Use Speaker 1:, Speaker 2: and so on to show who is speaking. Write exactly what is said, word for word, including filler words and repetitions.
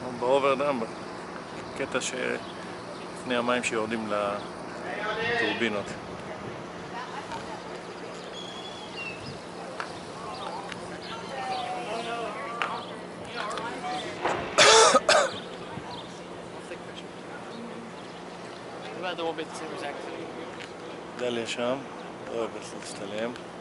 Speaker 1: אנחנו באוברדם, בקטע שלפני המים שיורדים לטורבינות.
Speaker 2: About the one bit the same exactly.
Speaker 1: דליה שם, אוהבת להצטלם.